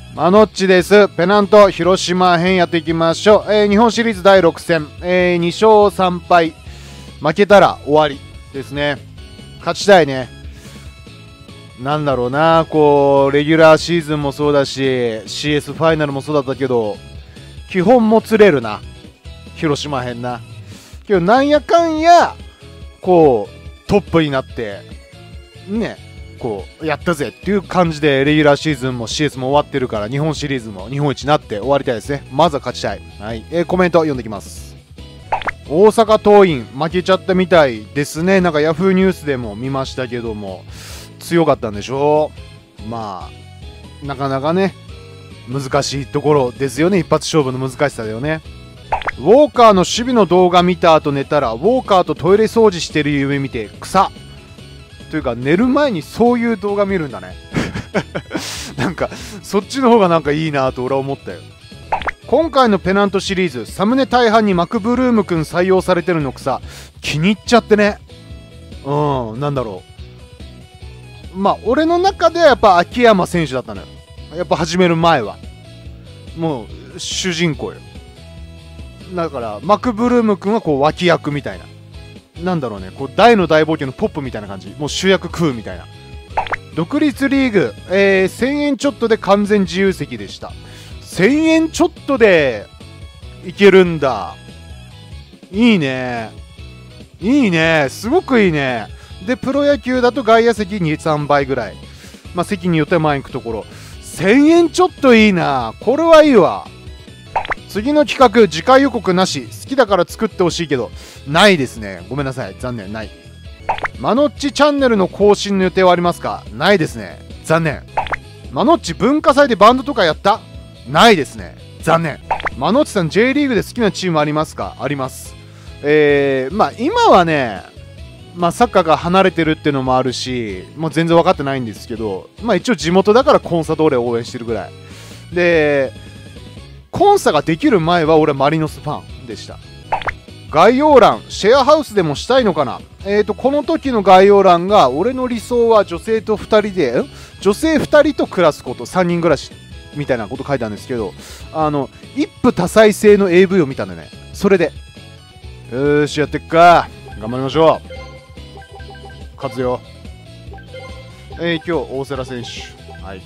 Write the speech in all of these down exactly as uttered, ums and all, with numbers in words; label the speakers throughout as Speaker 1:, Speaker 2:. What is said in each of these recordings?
Speaker 1: マノッチです。ペナント広島編やっていきましょう。えー、日本シリーズだいろく戦、えー、に勝さん敗、負けたら終わりですね。勝ちたいね。なんだろうな、こうレギュラーシーズンもそうだし シーエス ファイナルもそうだったけど、基本もつれるな広島編な。けどなんやかんやこうトップになってね、こうやったぜっていう感じでレギュラーシーズンも シーエス も終わってるから、日本シリーズも日本一になって終わりたいですね。まずは勝ちたい。はい、えー、コメント読んできます。大阪桐蔭負けちゃったみたいですね。なんかヤフーニュースでも見ましたけども、強かったんでしょう。まあなかなかね難しいところですよね。一発勝負の難しさだよね。ウォーカーの守備の動画見た後寝たら、ウォーカーとトイレ掃除してる夢見て草というか、寝る前にそういう動画見るんだねなんかそっちの方がなんかいいなと俺は思ったよ。今回のペナントシリーズ、サムネ大半にマクブルームくん採用されてるのくさ、気に入っちゃってね。うん、なんだろう、まあ俺の中ではやっぱ秋山選手だったのよ。やっぱ始める前はもう主人公よ。だからマクブルームくんはこう脇役みたいな、なんだろうね、こう大の大冒険のポップみたいな感じ、もう主役食うみたいな。独立リーグ、えー、せんえんちょっとで完全自由席でした。せんえんちょっとでいけるんだ。いいね、いいね、すごくいいね。でプロ野球だと外野席に、さんばいぐらい、まあ席によっては前に行くところ、せんえんちょっといいな。これはいいわ。次の企画次回予告なし、好きだから作ってほしいけどないですね。ごめんなさい、残念。ない。マノッチチャンネルの更新の予定はありますか？ないですね、残念。マノッチ文化祭でバンドとかやった？ないですね、残念。マノッチさん J リーグで好きなチームありますか？あります。えー、まあ今はね、まあサッカーが離れてるっていうのもあるし、もう全然分かってないんですけど、まあ一応地元だからコンサドーレを応援してるぐらいで、コンサができる前は俺はマリノスファンでした。概要欄シェアハウスでもしたいのかな。えーとこの時の概要欄が、俺の理想は女性とふたりで、女性ふたりと暮らすこと、さんにん暮らしみたいなこと書いてあるんですけど、あの一夫多妻制の エーブイ を見たんだよね。それでよーしやってっか、頑張りましょう。勝つよ。えー、今日大瀬良選手、はい、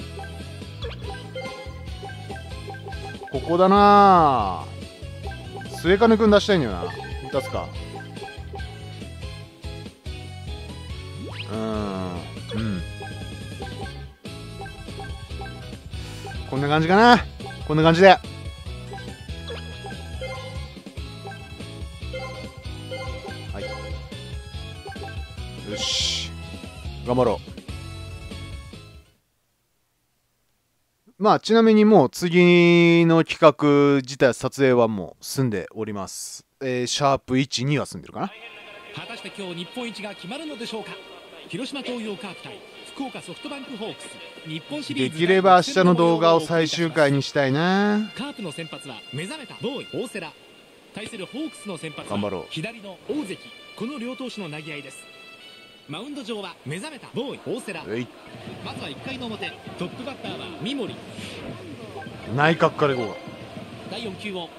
Speaker 1: ここだなぁ。末金君出したいんだよな。出すか。うーん、うん、こんな感じかな。こんな感じで、はい、よし頑張ろう。まあちなみにもう次の企画自体撮影はもう済んでおります。えー、シャープいち、には済んでるかな。
Speaker 2: 果たして今日日本一が決まるのでしょうか。広島東洋カープ対福岡ソフトバンクホークス、日本シリーズ。
Speaker 1: できれば明日の動画を最終回にしたいな。
Speaker 2: カープの先発は目覚めたボーイ大瀬良、対するホークスの先発は左の大関。この両投手の投げ合いです。マウンド上は目覚めたボーイ大瀬良。まずはいっかいの表、トップバッターは三森。
Speaker 1: 内角からいこうか。
Speaker 2: だいよん球を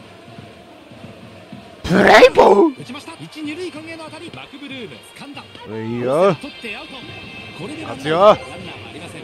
Speaker 1: プレイボール
Speaker 2: 打ちました。一二塁間への当たり、マクブルーム掴んだ。
Speaker 1: いいよ、
Speaker 2: 取ってアウト。これで
Speaker 1: 勝つよ。
Speaker 2: ランナーはありません。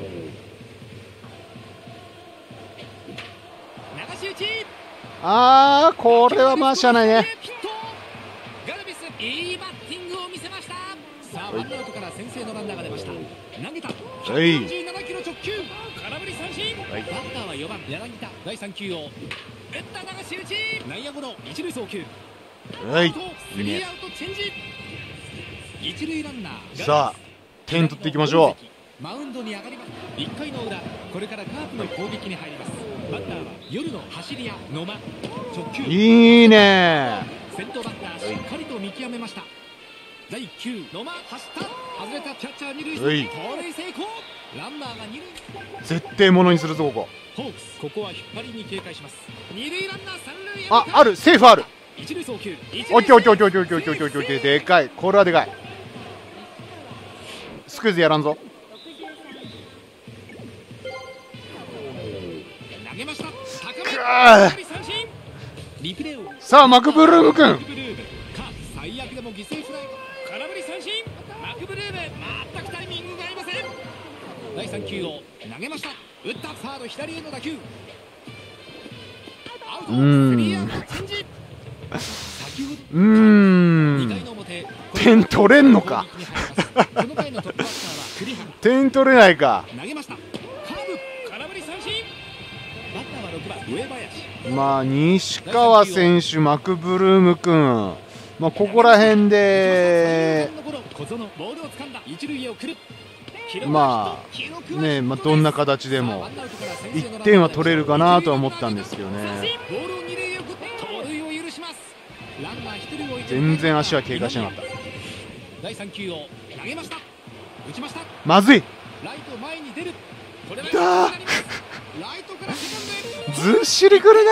Speaker 2: 流し打ち。
Speaker 1: あー、これはまあしゃあないね。
Speaker 2: ガルビスいいバッティングを見せました。さあワンアウトから先制のランナーが出ました。投げたひゃくよんじゅうななキロ直球、空振り三振。バッターはよばん柳田。だいさん球を打った流し打ち、内野ゴロ、一塁送球。
Speaker 1: はい、
Speaker 2: スリーアウトチェンジ。一塁ランナー
Speaker 1: さあ点取っていきましょ
Speaker 2: う。マウンドに上がります。いっかいの裏、これからカープの攻撃に入ります。バッターは夜の走り屋野間。直球
Speaker 1: う。いいね。
Speaker 2: 先頭バッターしっかりと見極めました。だいいっ球、野間走った。外れたキャッチャー二塁
Speaker 1: はい、
Speaker 2: 盗塁成功。ランナーが二塁。
Speaker 1: 絶対ものにするぞここ。
Speaker 2: ホークスここは引っ張りに警戒します。二塁ランナー三塁へ。
Speaker 1: あ、ある、セーフある。
Speaker 2: 一塁送球。
Speaker 1: オッケーオッケーオッケーオッケーオッケーオッケーオッケーオッケーオッケー、でかい、これはでかい。スクイズやらんぞ。
Speaker 2: 投げました。リプレイを
Speaker 1: さあマクブルーム君、
Speaker 2: 最悪でも犠牲フライ、空振り三振。マクブルーム全くタイミングが合いません。だいさん球を投げました。打ったサード左への打球、アウト。スリーアウトチェンジ。
Speaker 1: うーん点取れんのか点取れないか。まあ西川選手、マクブルーム君、まあここら辺でまあね、まあどんな形でもいってんは取れるかなとは思ったんですけどね。全然足は経過しなかった。まずいだずっしりくるな。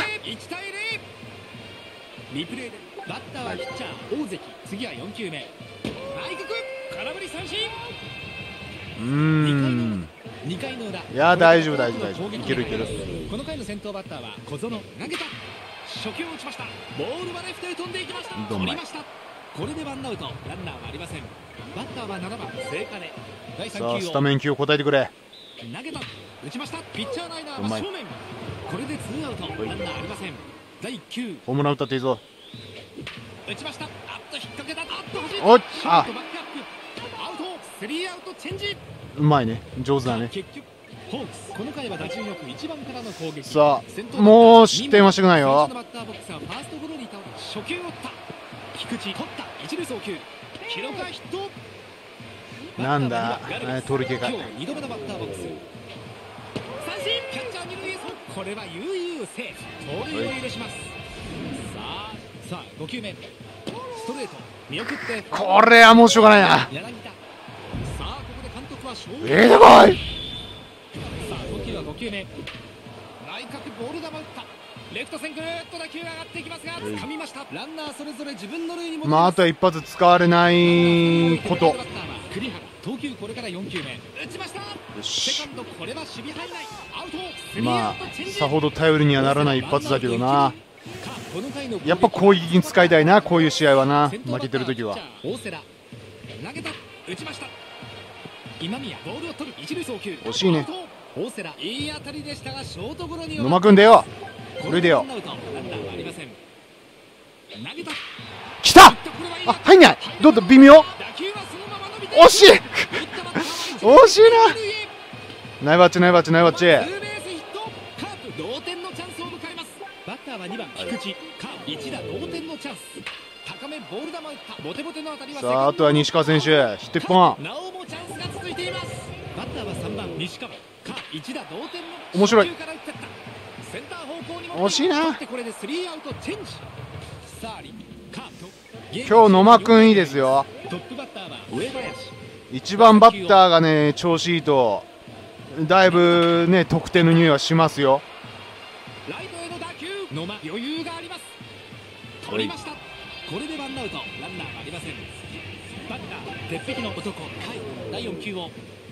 Speaker 2: リプレイでバッターはピッチャー大関、次はよん球目内角空振り三振。
Speaker 1: うーん
Speaker 2: にかいの裏、
Speaker 1: いや大丈夫大丈夫大丈夫、いけるいける。
Speaker 2: この回の先頭バッターは小園、投げた初球を打ちました。ボールはレフトへ飛んでいきました。取りました。これでワンアウト、ランナーはありません。バッターはななばん聖火でだいさん球を
Speaker 1: さあスタメン級答えてくれ。
Speaker 2: 投げた打ちました。ピッチャーライナーは正面、これでツーアウト、ランナーありません。だいいっ球
Speaker 1: ホームラン打ったっていいぞ。
Speaker 2: 打ちました。あっと引っ掛けた。あっと走った。
Speaker 1: おっあ
Speaker 2: アウト、スリーアウトチェンジ。
Speaker 1: うまいね、上手だね。
Speaker 2: 結局ホークス、この回は打順よくいちばんからの攻撃。
Speaker 1: さあもう失点はしたくないよ。
Speaker 2: 最初のバッターボックスはファーストゴロに倒れ、初球を打った。菊池取った一塁送球、記録はヒット。
Speaker 1: なんだ取る気が。
Speaker 2: 今日にどめのバッターボックス、三振。キャッチャー二塁へ送、これは悠々セーフ、盗塁を許します。さあさあご球目ストレート見送って、
Speaker 1: これはもうしょうがないな。
Speaker 2: 柳田。さあここで監督は勝負。
Speaker 1: ええだこい。
Speaker 2: さあご球はご球目内角ボール球打った。レフト線ぐーっと打球が上がっていきますが掴みました。ランナーそれぞれ自分の塁に戻ります。
Speaker 1: まああとは一発使われないこと。
Speaker 2: 栗原投球これからよん球目打ちました。
Speaker 1: よ
Speaker 2: セ
Speaker 1: し、
Speaker 2: カンドこれは守備範囲内、アウト。スリー
Speaker 1: ま
Speaker 2: アウトチェンジ。
Speaker 1: あさほど頼りにはならない一発だけどな。
Speaker 2: この回の
Speaker 1: やっぱ攻撃に使いたいな、こういう試合はな。負けてる時は
Speaker 2: 大瀬良投げた打ちました。今宮ボールを取る一塁送球、
Speaker 1: 惜しいね。
Speaker 2: 大瀬良いい当たりでしたがショートゴロに。
Speaker 1: 野間君出よう、塁出よう。
Speaker 2: ランナーはありません。投げた
Speaker 1: 来た。あ入んない。どうだ微妙。
Speaker 2: 打球はそのまま伸びて
Speaker 1: 惜しい惜しいな。ナイバッチナイバッチナイバッチ。
Speaker 2: ツーベースヒット。カープ同点のチャンスを迎えます。バッターはにばん菊池。カープ一打同点のチャンス。高めボール球打ったボテボテの当たりは。
Speaker 1: さああとは西川選手ヒットいっぽん。
Speaker 2: なおもチャンスが続いています。バッターはさんばん西川。カープ一打同点の
Speaker 1: 面白い。
Speaker 2: 初球から打ってったセンター方向に
Speaker 1: 惜しいな。
Speaker 2: これでスリーアウトチェンジ。さあカープ
Speaker 1: 今日野間君いいですよ。
Speaker 2: トップバッターは上林。
Speaker 1: いちばんバッターがね調子いいとだいぶね得点の匂いはしますよ。
Speaker 2: ライトへの打球、野間余裕があります。取りました。これでワンアウト、ランナーはありません。バッター鉄壁の男、甲斐だいよん球を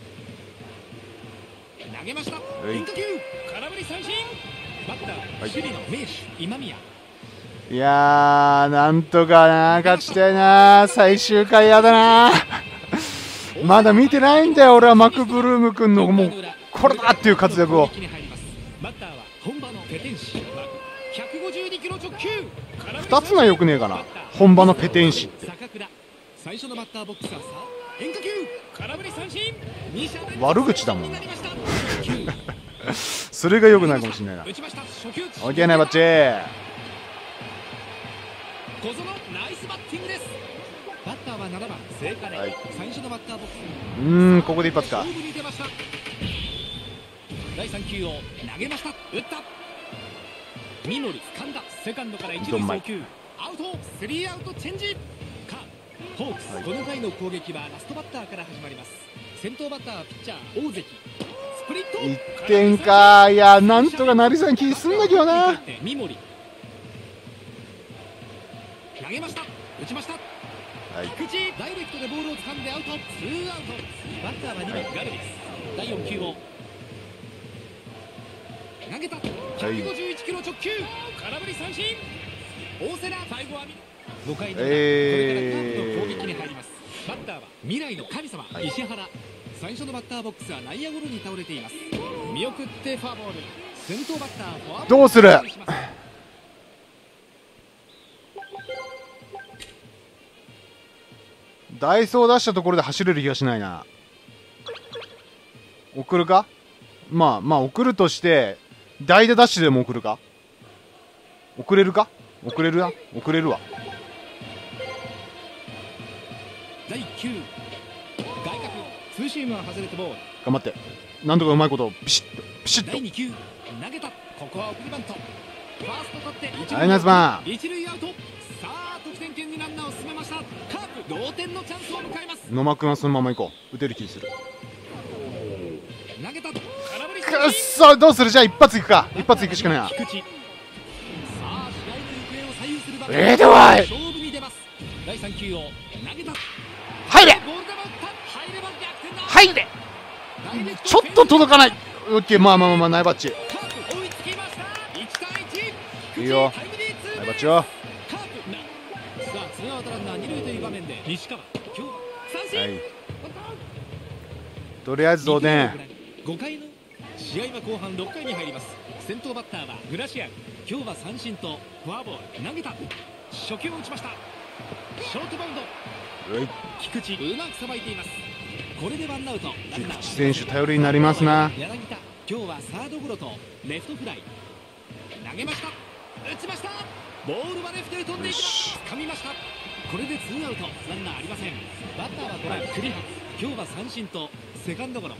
Speaker 2: 投げました。変化球空振り三振。バッター守備の名手今宮。
Speaker 1: いやーなんとかな勝ちたいな。最終回やだなまだ見てないんだよ俺は。マクブルーム君のもうこれだっていう活躍を。
Speaker 2: バッターは本場のペテン師。ひゃくごじゅうにキロ直球。
Speaker 1: ふたつのよくねえかな。本場のペテン師。
Speaker 2: 最初のバッターボックスはさ変化球空振り三振。
Speaker 1: 悪口だもんそれがよくないかもしれないな。オッケーナイバッチ。
Speaker 2: 小園ナイスバッティングです。バッターはななばん聖火で、はい、最初のバッターボックス。
Speaker 1: うーんここで一発か。
Speaker 2: 勝負に出ました。だいさん球を投げました。打った三森掴んだセカンドから一塁送球アウト。スリーアウトチェンジ。カープホークス、はい、この回の攻撃はラストバッターから始まります。先頭バッターはピッチャー大関。スプリット
Speaker 1: いってんか。いやなんとかなりそうな気すんだけどな。
Speaker 2: 三森投げました。打ちました。はい、菊池ダイレクトでボールを掴んでアウト。ツーアウト。バッターはにばんガルビス。だいよん球を投げたげたひゃくごじゅういちキロ直球、空振り三振。大瀬良、最後はごかいの裏、これからカープの攻撃に入ります。バッターは未来の神様、はい、石原。最初のバッターボックスは内野ゴロに倒れています。見送ってフォアボール。先頭バッターフォアボール。
Speaker 1: どうする。ダイソー出したところで走れる気がしないな。送るか。まあまあ送るとして代打ダッシュでも送るか。送れるか。送れるな。送れるわ。
Speaker 2: だいきゅう外角ツーシームは外れてボール。
Speaker 1: 頑張って。なんとかうまいことピシッとピシッと。
Speaker 2: だいに球投げた。ここは送りバント。ファースト取って一
Speaker 1: 塁、ナイスバン。
Speaker 2: 一塁アウト。さあ得点圏にランナーを進めました。カープ同点のチャンスを迎えます。
Speaker 1: 野間君はそのまま行こう。打てる気する。
Speaker 2: 投げた。空振り。
Speaker 1: くっそ、どうする。じゃあ一発いくか。一発いくしかないな。ええでわい。
Speaker 2: 勝負に出ます。だいさん球を投げた。
Speaker 1: 入れ。入れ。ちょっと届かない。オッケー、まあまあまあ、ナイバッチ。いいよ。ナイバッチよ。はい。とりあえず同点。
Speaker 2: ごかいの試合は後半ろっかいに入ります。先頭バッターはグラシアル。今日は三振とフォアボール。投げた。初球を打ちました。ショートバウンド。菊池うまくさばいています。これでワンアウト。
Speaker 1: 菊池選手頼りになりますな。
Speaker 2: 柳田、今日はサードゴロとレフトフライ。投げました。打ちました。ボールはレフトへ飛んでいきます。掴みました。これでツーアウト。ランナーありません。バッターはごばん栗原。今日は三振とセカンドゴロ。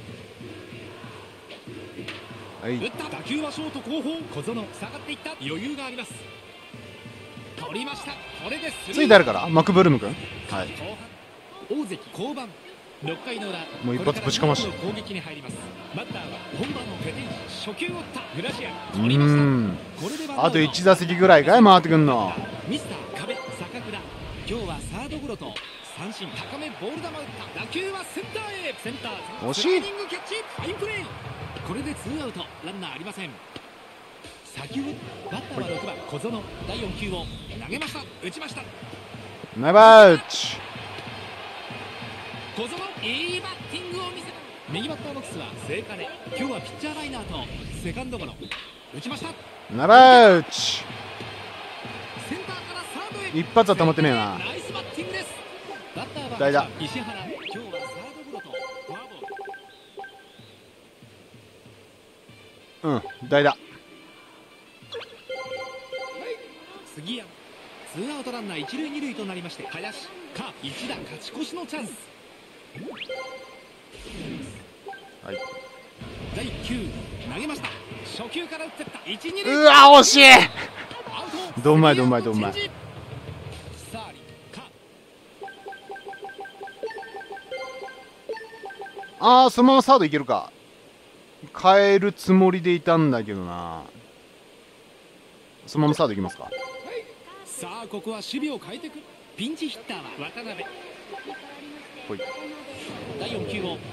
Speaker 2: はい、打った。打球はショート後方。小園下がっていった。余裕があります。取りました。これで
Speaker 1: つい誰からマクブルーム君。はい。
Speaker 2: 大関降板。ろっかいの裏、
Speaker 1: もう一発ぶちかまし。
Speaker 2: 攻撃に入ります。バッターは本場のペテンシ。初球を打ったグラシアル。取りました。これで
Speaker 1: あといち打席ぐらいかい回ってくんの。
Speaker 2: ミスター壁坂倉。今日はサードゴロと三振。高めボール球打った。打球はセンターへ。センター
Speaker 1: 惜しい。
Speaker 2: スライディングキャッチ。ファインプレー。これでツーアウト。ランナーありません。先ほどバッターはろくばん小園。だいよん球を投げました。打ちました。
Speaker 1: ナイバーチ。
Speaker 2: 小園いいバッティングを見せた。右バッターボックスは聖火で。今日はピッチャーライナーとセカンドゴロ。打ちました。
Speaker 1: ナイバーチ。
Speaker 2: センターからサードへ。
Speaker 1: 一発は溜まってねえな。
Speaker 2: ナイスバッティングです。バッターは
Speaker 1: 代打
Speaker 2: 石原。今日はサードゴロとフォアボール。
Speaker 1: うん、代打。
Speaker 2: 杉山。ツーアウトランナー一塁二塁となりまして、林カープ一打勝ち越しのチャンス。
Speaker 1: はい。
Speaker 2: だいいっ球投げました。初球から打ってった。一二塁。
Speaker 1: うわ惜しい。どうまいどうまいどうまい。ああ、そのままサードいけるか。変えるつもりでいたんだけどな。そのままサードいきますか。
Speaker 2: さあここは守備を変えてくる。ピンチヒッターは渡辺。
Speaker 1: ほい。
Speaker 2: だいよん球を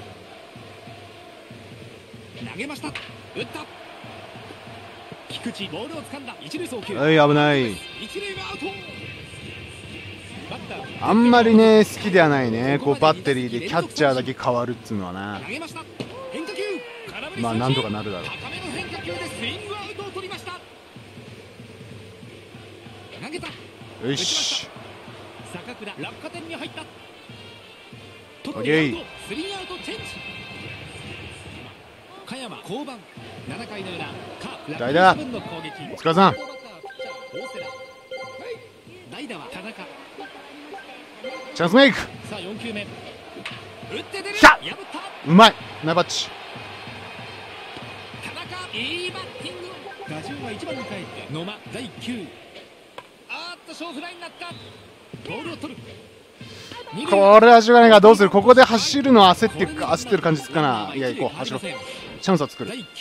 Speaker 2: 投げました。打った。菊池ボールを掴んだ。一塁送球。
Speaker 1: はい、危ない。
Speaker 2: 一塁はアウト。バッター
Speaker 1: あんまりね好きではないね。こうバッテリーでキャッチャーだけ変わるっつうのはな。
Speaker 2: 投げました。変化球。
Speaker 1: まあなんとかなるだろう。
Speaker 2: 高めの変化球でスイングアウトを取りました。投げた。
Speaker 1: よし。
Speaker 2: 坂倉落下点に入った。
Speaker 1: オッケー。
Speaker 2: スリーアウトチェンジ。加山降板。ななかいの裏。
Speaker 1: 代打。お疲れさん。
Speaker 2: 代打は田中。
Speaker 1: チャンスメイク。
Speaker 2: さあよん球目。打って出る。
Speaker 1: 破った。うまい。ナイバッチ。
Speaker 2: 田中いいバッティング。打順はいちばんに帰って野間だいいっ球。あーっとショーフライになった。ボールを取る。
Speaker 1: これはしょうがないが、どうする。ここで走るのは焦ってるか焦ってる感じですかな。いや、行こう、走ろう。チャンスは作る。よ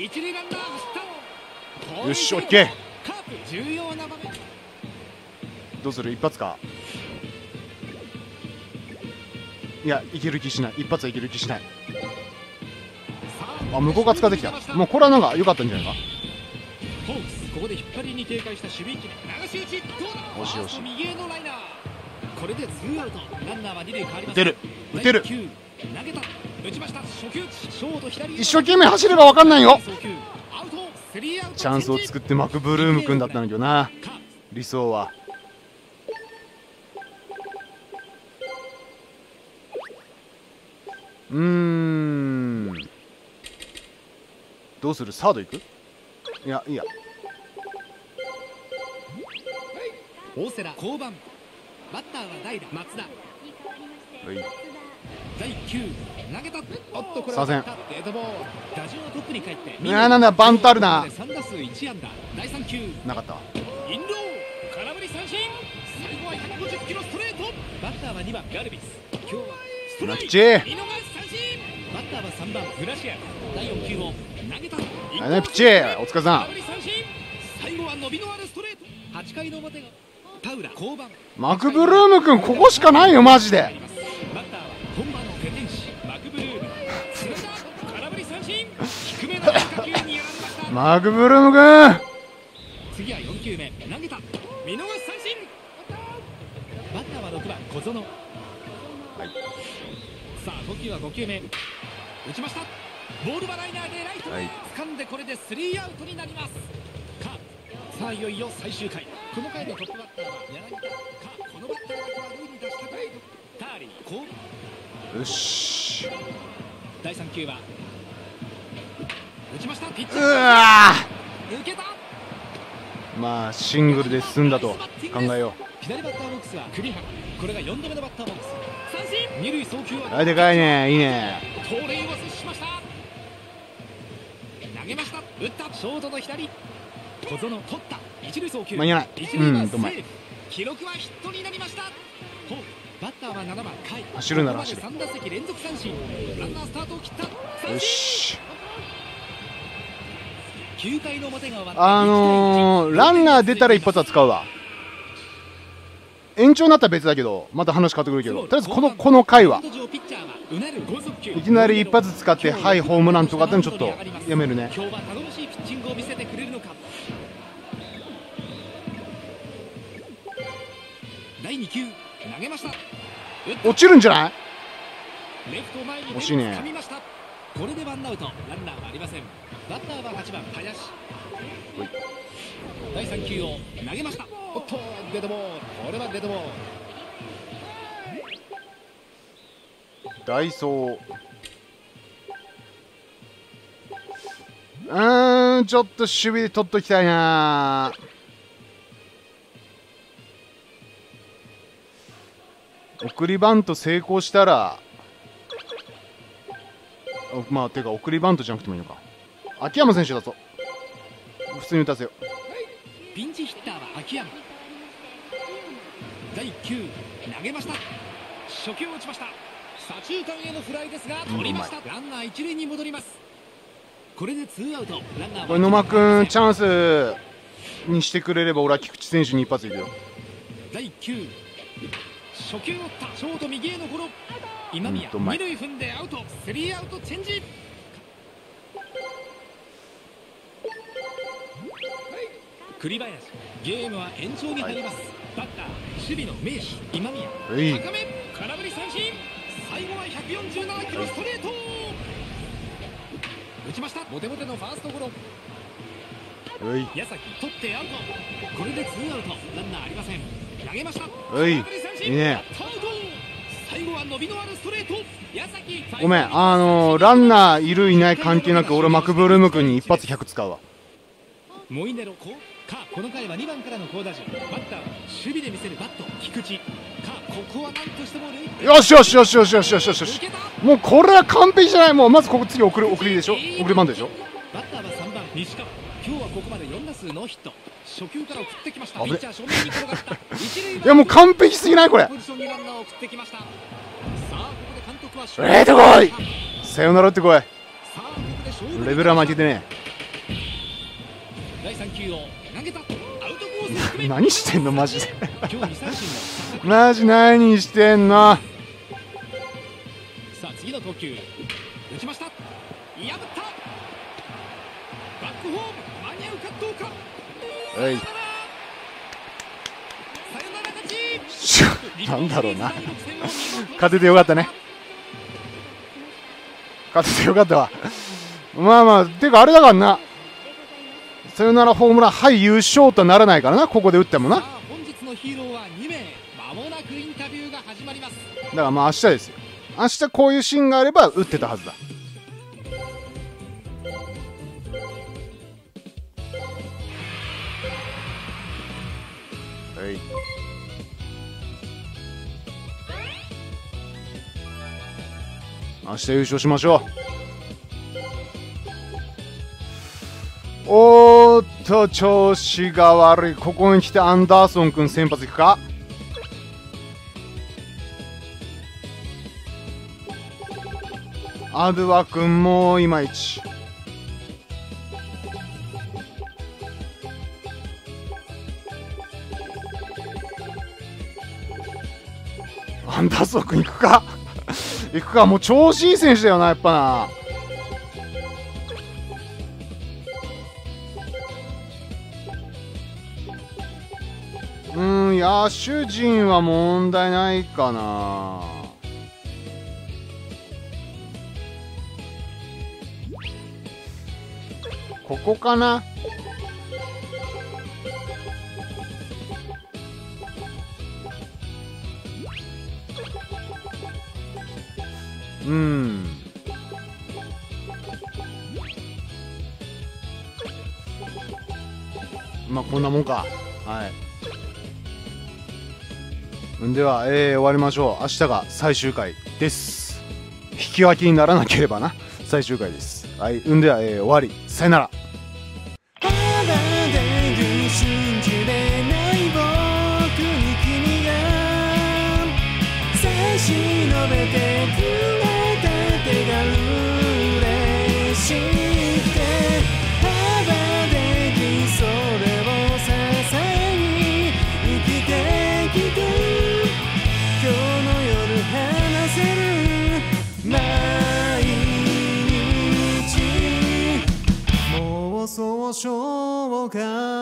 Speaker 1: し、オッケー。どうする。一発か。いや、いける気しない。一発はいける気しない。あ、向こうが使ってきた。もうこれはなんか良かったんじゃないか。
Speaker 2: ホークスここで引っ張りに警戒した守備位置流し打ちどうだ。
Speaker 1: よしよし
Speaker 2: 右へのライナー。これでツーアウト。ランナーは二塁変わります。
Speaker 1: 打てる打てる。
Speaker 2: 投げた打ちました。初球ショート左。
Speaker 1: 一生懸命走れば分かんないよ。
Speaker 2: アウトスリーアウト。
Speaker 1: チャンスを作ってマクブルーム君だったんだけどな、理想は。うーん、どうする？サード行く？いやいいや。
Speaker 2: 大瀬良降板。バッターは代打松田。
Speaker 1: はい
Speaker 2: だいいっ球投げた。おっとこれ
Speaker 1: はデ
Speaker 2: ッドボール。打順はトップに帰って。
Speaker 1: いやなんだバントあるな。
Speaker 2: さん打数いち安打。だいさん球
Speaker 1: なかった。
Speaker 2: インロー空振り三振。最後はひゃくごじゅっキロストレート。バッターはにばんガルビス。今日はストライク見逃し三振。バッターはさんばんグラシアル。だいよん球を投げた。
Speaker 1: あれピッチーお疲れさん。
Speaker 2: 空振り三振。最後は伸びのあるストレート。はち回の表がパウラ降板。
Speaker 1: マクブルーム君ここしかないよマジで。
Speaker 2: バッターは本場のペテン師マクブルーム。空振り三振。低めの変化球にやられました。
Speaker 1: マクブルーム君
Speaker 2: 次はよん球目投げた。見逃し三振。バッターはろくばん小園。
Speaker 1: はい、
Speaker 2: さあ投球はご球目打ちました。ボールはライナーでライトへ、はい、掴んでこれでスリーアウトになります。カープさあいよいよ最終回。この回のトップバッターは柳田。カープこのバッターだけは塁に出したくない。ターリーこう
Speaker 1: よし。
Speaker 2: だいさん球は打ちました。ピッチ
Speaker 1: ャー
Speaker 2: うわ抜けた。
Speaker 1: まあシングルで進んだと考えよう。
Speaker 2: 左バッターボックスは栗原。これがよんどめのバッターボックス。三振。二塁送球は
Speaker 1: あでかいね、いいね。
Speaker 2: 盗塁を阻止しました。投げました。打った。ショートの左小園取った。一塁送球
Speaker 1: 間に合わない。
Speaker 2: 一塁は
Speaker 1: うん、
Speaker 2: セ
Speaker 1: どんまい。
Speaker 2: ーフ。記録はヒットになりました。ホームバッターはななばん甲斐。
Speaker 1: 走るなら走る。
Speaker 2: さん打席連続三振。ランナースタートを切った。
Speaker 1: よし。
Speaker 2: きゅう回の表が終わった。
Speaker 1: あのー、ランナー出たら一発は使うわ。延長になったら別だけど、また話変わってくるけど、とりあえずこのこの回はいきなり一発使ってはいホームランとかってのちょっとやめるね。
Speaker 2: 今日は頼もしいピッチングを見せてくれるのか。だいに球投げました。
Speaker 1: 落ちるんじゃない？
Speaker 2: レフト前に
Speaker 1: 惜しいね。
Speaker 2: これでワンアウト。ランナーはありません。バッターははちばん林。だいさん球を投げました。おっとデッドボール。これはデッドボール。
Speaker 1: ダイソーうーんちょっと守備で取っときたいな。送りバント成功したらまあてか送りバントじゃなくてもいいのか。秋山選手だぞ。普通に打たせよ。
Speaker 2: ピンチヒッターは秋山。だいいっ球投げました。初球を打ちました。左中間へのフライですが取りました。ランナー一塁に戻ります。これでツーアウト。ランナーは
Speaker 1: これ野間君チャンスにしてくれれば俺は菊池選手に一発いくよ。
Speaker 2: だいいっ球初球を打った。ショート右へのゴロ。今宮
Speaker 1: うん
Speaker 2: 二塁踏んでアウト。スリーアウトチェンジ。栗林。ゲームは延長に入ります。バッター守備の名手今宮。高め空振り三振。最後はひゃくよんじゅうななキロストレート。打ちました。ボテボテのファーストゴロ。矢崎取ってアウト。これでツーアウト。ランナーありません。投げました。
Speaker 1: おいいいね。
Speaker 2: 最後は伸びのあるストレート。矢崎
Speaker 1: ごめんあのー、ランナーいるいない関係なく俺マクブルーム君に一発ひゃく使うわ。
Speaker 2: モイネロこかこの回はにばんからの好打順。バッターは守備で見せるバット菊池か。ここは何としても
Speaker 1: よしよしよしよしよしよしよしよし。もうこれは完璧じゃない。もうまずここ次送り送りでしょ。送りバントでしょ。
Speaker 2: バッターはさんばん西川。今日はここまでよん打数ノーヒット。初球から送ってきました。ピッチャー正面に転がった一塁
Speaker 1: いやもう完璧すぎないこれ。
Speaker 2: ポジションにランナーを送ってきました。さあここで監督は
Speaker 1: えーとこいさよならってこい。レベルは負けてね。
Speaker 2: だいさん球を投げた。アウトコース低め。
Speaker 1: 何してんのマジで
Speaker 2: 今日に三振の
Speaker 1: マジ何してんの。
Speaker 2: さあ次の投球打ちました。破った。バックホームに合うかどうか。
Speaker 1: はい。なんだろうな勝ててよかったね。勝ててよかったわ。まあまあてかあれだからな、さよならホームランはい優勝とはならないからな、ここで打ってもな。
Speaker 2: 本日のヒーローはにめい。間もなくインタビューが始まります。
Speaker 1: だからまあ明日ですよ。明日こういうシーンがあれば打ってたはずだ。はい。明日優勝しましょう。おーっと調子が悪い。ここに来てアンダーソン君先発いくか。アドゥア君もいまいち。アンダーソン君いくかいくか。もう調子いい選手だよな、やっぱな。うん、野手陣は問題ないかな。ここかな。うん。まあこんなもんか。はい。んでは、えー、終わりましょう。明日が最終回です。引き分けにならなければな、最終回です。はい。んでは、えー、終わり。さよなら。忍べてくれた手が嬉しくて幅できそれを支えに生きてきて今日の夜話せる毎日妄想紹介